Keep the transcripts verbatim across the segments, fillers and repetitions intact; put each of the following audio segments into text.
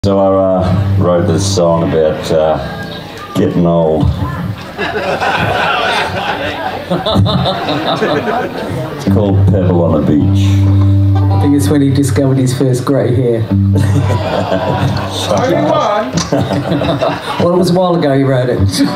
So I uh, wrote this song about uh, getting old. It's called Pebble on the Beach. I think it's when he discovered his first grey hair. Only one? Well, it was a while ago he wrote it.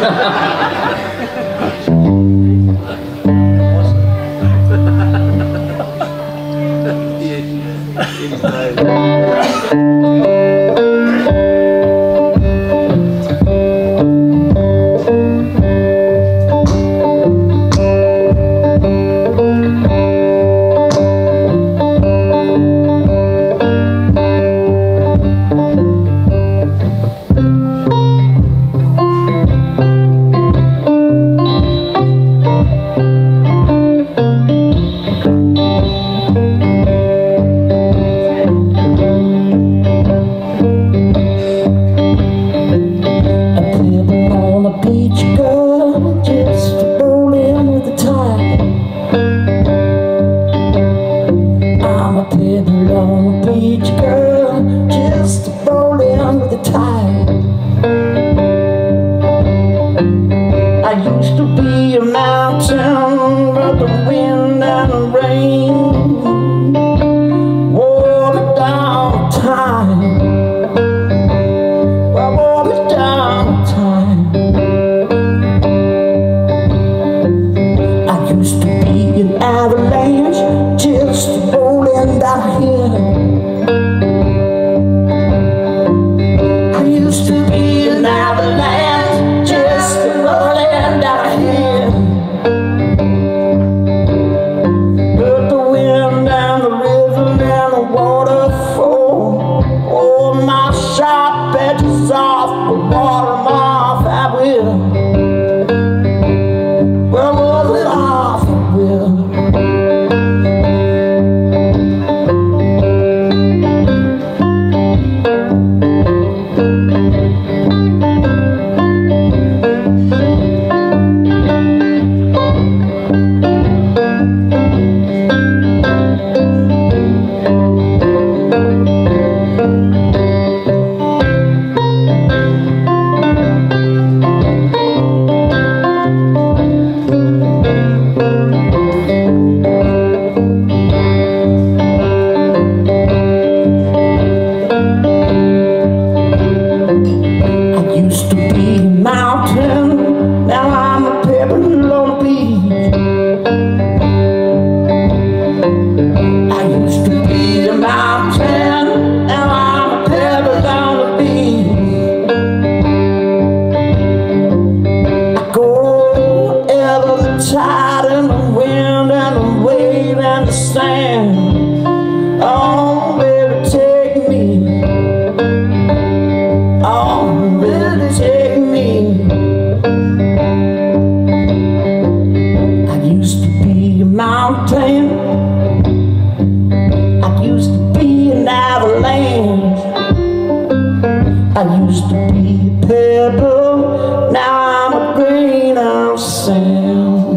I used to be a pebble, now I'm a grain of sand.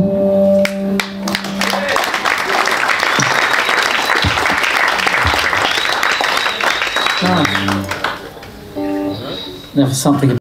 Nice. Now for something